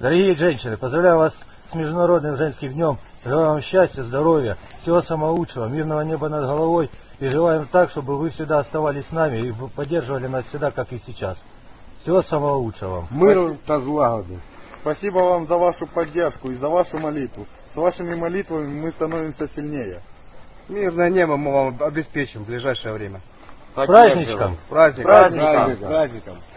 Дорогие женщины, поздравляю вас с Международным женским днем. Желаю вам счастья, здоровья, всего самого лучшего, мирного неба над головой. И желаем так, чтобы вы всегда оставались с нами и поддерживали нас всегда, как и сейчас. Всего самого лучшего вам. Миру та злагоди. Спасибо вам за вашу поддержку и за вашу молитву. С вашими молитвами мы становимся сильнее. Мирное небо мы вам обеспечим в ближайшее время. Праздничком! Праздником! Праздником!